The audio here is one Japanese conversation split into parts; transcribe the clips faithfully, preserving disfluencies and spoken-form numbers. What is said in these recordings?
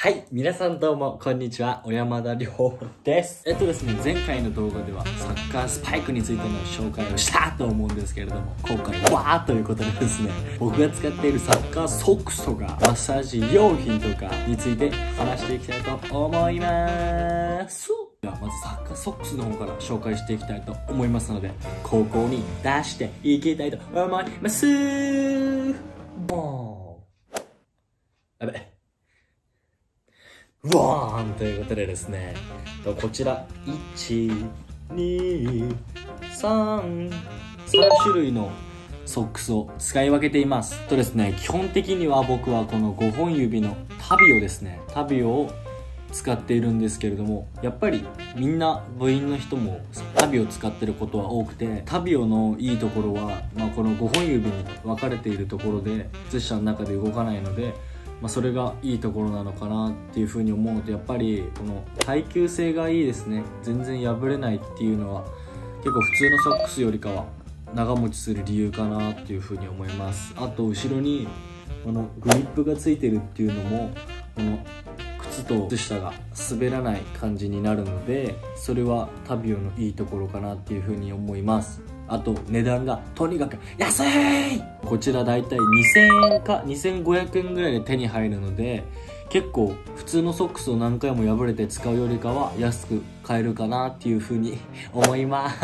はい、皆さんどうも、こんにちは。小山田亮です。えっとですね、前回の動画ではサッカースパイクについての紹介をしたと思うんですけれども、今回はということでですね、僕が使っているサッカーソックスとか、マッサージ用品とかについて話していきたいと思います。ではまずサッカーソックスの方から紹介していきたいと思いますので、ここに出していきたいと思います。もうやべワーンということでですね、こちらいち、に、さん、さん種類のソックスを使い分けています。とですね、基本的には僕はこのごほん指のタビオですね、タビオを使っているんですけれども、やっぱりみんな部員の人もタビオを使ってることは多くて、タビオのいいところは、まあ、このごほん指に分かれているところで靴下の中で動かないので、まあ、それがいいところなのかなっていうふうに思うと、やっぱりこの耐久性がいいですね。全然破れないっていうのは結構普通のソックスよりかは長持ちする理由かなっていうふうに思います。あと後ろにこのグリップがついてるっていうのも、この靴と靴下が滑らない感じになるので、それはタビオのいいところかなっていうふうに思います。あと値段がとにかく安い。こちらだいたいにせんえんかにせんごひゃくえんぐらいで手に入るので、結構普通のソックスを何回も破れて使うよりかは安く買えるかなっていう風に思います。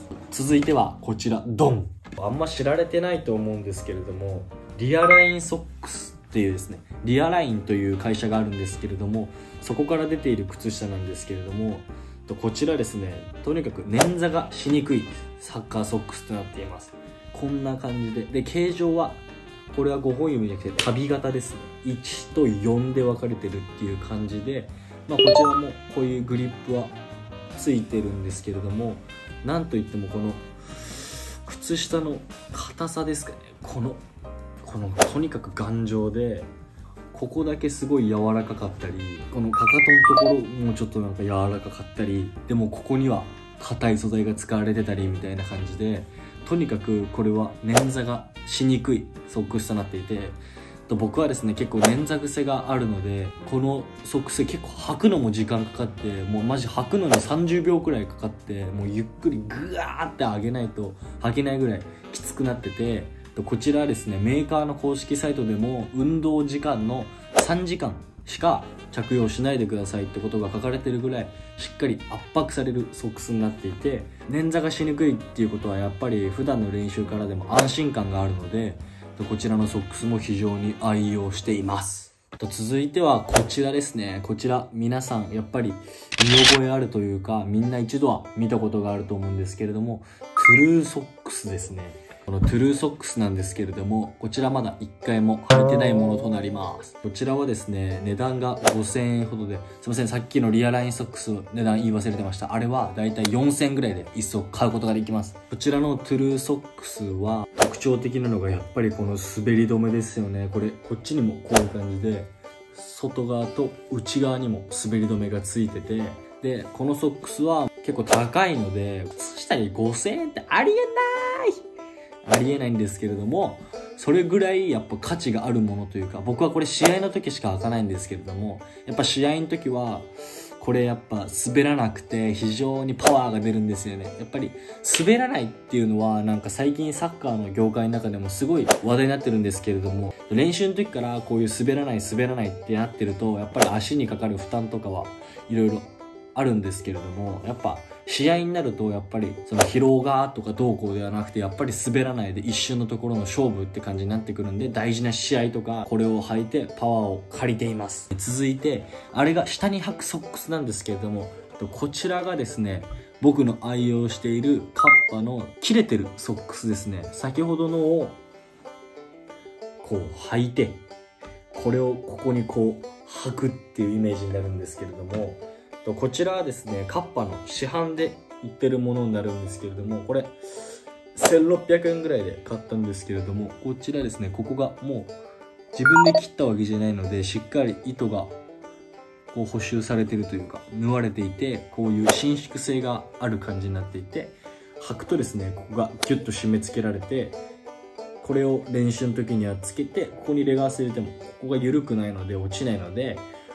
続いてはこちらドン。あんま知られてないと思うんですけれども、リアラインソックスっていうですね、リアラインという会社があるんですけれども、そこから出ている靴下なんですけれども、こちらですね、とにかく捻挫がしにくいサッカーソックスとなっています。こんな感じで、で形状はこれはごほん指じゃなくて旅型ですね。いちとよんで分かれてるっていう感じで、まあ、こちらもこういうグリップはついてるんですけれども、なんといってもこの靴下の硬さですかね。このこのとにかく頑丈で、ここだけすごい柔らかかったり、このかかとのところもちょっとなんか柔らかかったり、でもここには硬い素材が使われてたりみたいな感じで、とにかくこれは捻挫がしにくいソックスとなっていて、僕はですね結構捻挫癖があるので、このソックス結構履くのも時間かかって、もうマジ履くのにさんじゅうびょうくらいかかって、もうゆっくりグワーって上げないと履けないぐらいきつくなってて、こちらはですねメーカーの公式サイトでも運動時間のさんじかんしか着用しないでくださいってことが書かれてるぐらいしっかり圧迫されるソックスになっていて、捻挫がしにくいっていうことはやっぱり普段の練習からでも安心感があるので、こちらのソックスも非常に愛用しています。と続いてはこちらですね。こちら皆さんやっぱり見覚えあるというか、みんな一度は見たことがあると思うんですけれども、トゥルーソックスですね。このトゥルーソックスなんですけれども、こちらまだいっかいも履いてないものとなります。こちらはですね、値段がごせんえんほどで、すいません、さっきのリアラインソックスの値段言い忘れてました。あれはだいたいよんせんえんぐらいで一足買うことができます。こちらのトゥルーソックスは特徴的なのがやっぱりこの滑り止めですよね。これ、こっちにもこういう感じで、外側と内側にも滑り止めがついてて、で、このソックスは結構高いので、靴下にごせんえんってありえないありえないんですけれども、それぐらいやっぱ価値があるものというか、僕はこれ試合の時しか履かないんですけれども、やっぱ試合の時はこれやっぱ滑らなくて非常にパワーが出るんですよね。やっぱり滑らないっていうのはなんか最近サッカーの業界の中でもすごい話題になってるんですけれども、練習の時からこういう滑らない滑らないってなってると、やっぱり足にかかる負担とかはいろいろあるんですけれども、やっぱ試合になるとやっぱりその疲労がとかどうこうではなくて、やっぱり滑らないで一瞬のところの勝負って感じになってくるんで、大事な試合とかこれを履いてパワーを借りています。続いてあれが下に履くソックスなんですけれども、こちらがですね僕の愛用しているカッパの切れてるソックスですね。先ほどのをこう履いて、これをここにこう履くっていうイメージになるんですけれども、こちらはですねカッパの市販で売ってるものになるんですけれども、これせんろっぴゃくえんぐらいで買ったんですけれども、こちらですね、ここがもう自分で切ったわけじゃないので、しっかり糸がこう補修されてるというか縫われていて、こういう伸縮性がある感じになっていて、履くとですねここがギュッと締め付けられて、これを練習の時にはつけて、ここにレガース入れてもここが緩くないので落ちないので、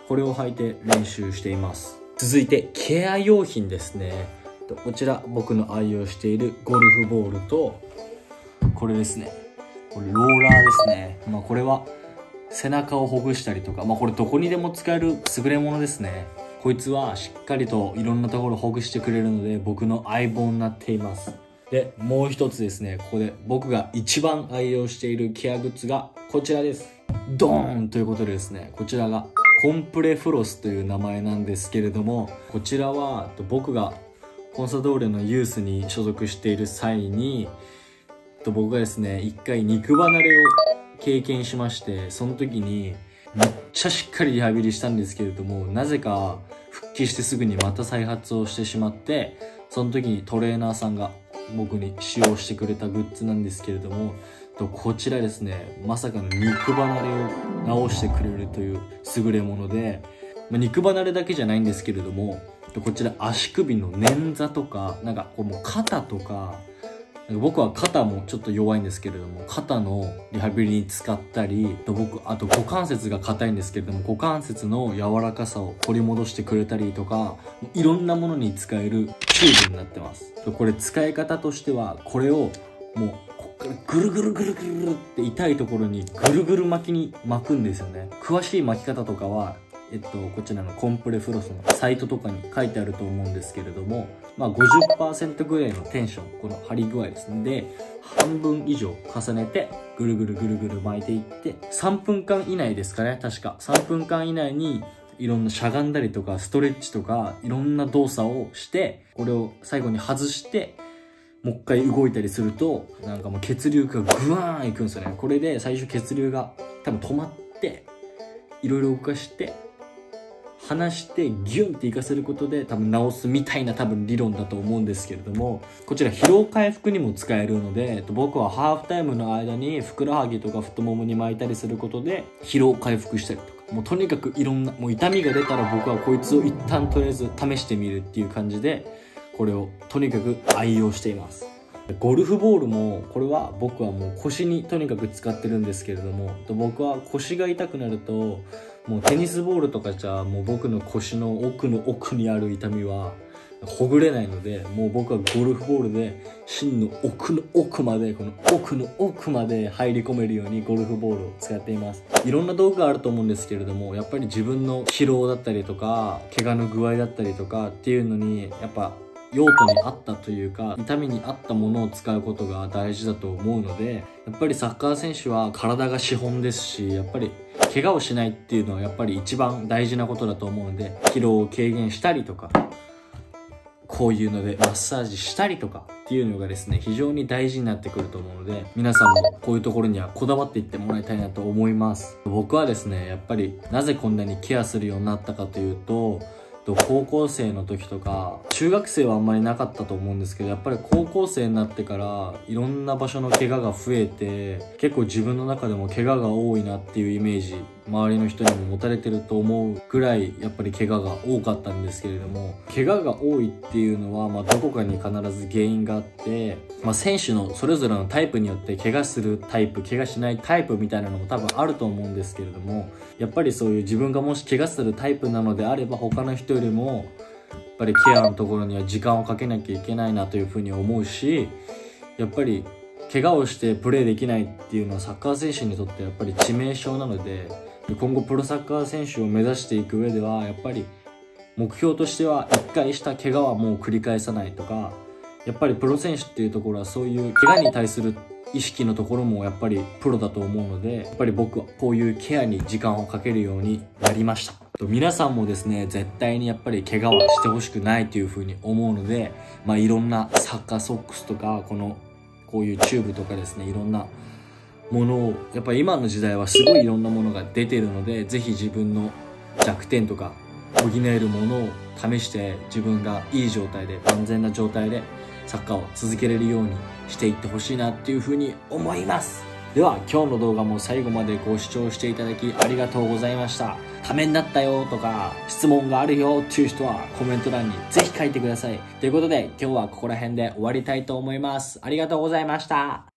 これを履いて練習しています。続いてケア用品ですね。こちら僕の愛用しているゴルフボールと、これですね、これローラーですね。まあこれは背中をほぐしたりとか、まあこれどこにでも使える優れものですね。こいつはしっかりといろんなところをほぐしてくれるので僕の相棒になっています。で、もう一つですね、ここで僕が一番愛用しているケアグッズがこちらです。ドーンということでですね、こちらがコンプレフロスという名前なんですけれども、こちらは僕がコンサドーレのユースに所属している際に、僕がですね、一回肉離れを経験しまして、その時にめっちゃしっかりリハビリしたんですけれども、なぜか復帰してすぐにまた再発をしてしまって、その時にトレーナーさんが僕に使用してくれたグッズなんですけれども、こちらですね、まさかの肉離れを治してくれるという優れもので、まあ、肉離れだけじゃないんですけれども、こちら足首の捻挫とか、なんかこうもう肩とか、僕は肩もちょっと弱いんですけれども、肩のリハビリに使ったり、僕、あと股関節が硬いんですけれども、股関節の柔らかさを取り戻してくれたりとか、いろんなものに使えるチューブになってます。これ使い方としては、これをもう、こっからぐるぐるぐるぐるぐるって痛いところにぐるぐる巻きに巻くんですよね。詳しい巻き方とかは、えっと、こちらのコンプレフロスのサイトとかに書いてあると思うんですけれども、まあ ごじゅっパーセント ぐらいのテンション、この張り具合ですね。で、半分以上重ねて、ぐるぐるぐるぐる巻いていって、さんぷんかん以内ですかね、確か。さんぷんかん以内に、いろんなしゃがんだりとか、ストレッチとか、いろんな動作をして、これを最後に外して、もう一回動いたりすると、なんかもう血流がグワーンいくんですよね。これで最初血流が多分止まって、いろいろ動かして、離してギュンっていかせることで多分治すみたいな多分理論だと思うんですけれども、こちら疲労回復にも使えるので、僕はハーフタイムの間にふくらはぎとか太ももに巻いたりすることで疲労回復したりとか、もうとにかくいろんな、もう痛みが出たら僕はこいつを一旦とりあえず試してみるっていう感じで、これをとにかく愛用しています。ゴルフボールも、これは僕はもう腰にとにかく使ってるんですけれども、僕は腰が痛くなると、もうテニスボールとかじゃもう僕の腰の奥の奥にある痛みはほぐれないので、もう僕はゴルフボールで芯の奥の奥まで、この奥の奥まで入り込めるようにゴルフボールを使っています。いろんな道具があると思うんですけれども、やっぱり自分の疲労だったりとか怪我の具合だったりとかっていうのにやっぱ用途に合ったというか、痛みに合ったものを使うことが大事だと思うので、やっぱりサッカー選手は体が資本ですし、やっぱり怪我をしないっていうのはやっぱり一番大事なことだと思うので、疲労を軽減したりとか、こういうのでマッサージしたりとかっていうのがですね、非常に大事になってくると思うので、皆さんもこういうところにはこだわっていってもらいたいなと思います。僕はですね、やっぱりなぜこんなにケアするようになったかというと、高校生の時とか、中学生はあんまりなかったと思うんですけど、やっぱり高校生になってからいろんな場所の怪我が増えて、結構自分の中でも怪我が多いなっていうイメージ、周りの人にも持たれてると思うぐらいやっぱり怪我が多かったんですけれども、怪我が多いっていうのはまあどこかに必ず原因があって、まあ選手のそれぞれのタイプによって怪我するタイプ、怪我しないタイプみたいなのも多分あると思うんですけれども、やっぱりそういう自分がもし怪我するタイプなのであれば、他の人よりもやっぱりケアのところには時間をかけなきゃいけないなというふうに思うし、やっぱり怪我をしてプレーできないっていうのはサッカー選手にとってやっぱり致命傷なので、今後プロサッカー選手を目指していく上ではやっぱり目標としては一回した怪我はもう繰り返さないとか、やっぱりプロ選手っていうところはそういう怪我に対する意識のところもやっぱりプロだと思うので、やっぱり僕はこういうケアに時間をかけるようになりました。皆さんもですね、絶対にやっぱり怪我はしてほしくないというふうに思うので、まあいろんなサッカーソックスとか、このこういうチューブとかですね、いろんなものを、やっぱり今の時代はすごいいろんなものが出てるので、ぜひ自分の弱点とか補えるものを試して、自分がいい状態で安全な状態でサッカーを続けれるようにしていってほしいなっていうふうに思います。では今日の動画も最後までご視聴していただきありがとうございました。ためになったよとか質問があるよっていう人はコメント欄にぜひ書いてください。ということで今日はここら辺で終わりたいと思います。ありがとうございました。